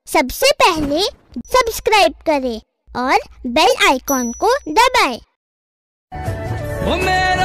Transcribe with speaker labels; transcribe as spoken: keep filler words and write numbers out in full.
Speaker 1: सबसे पहले सब्सक्राइब करें और बेल आइकॉन को दबाएं।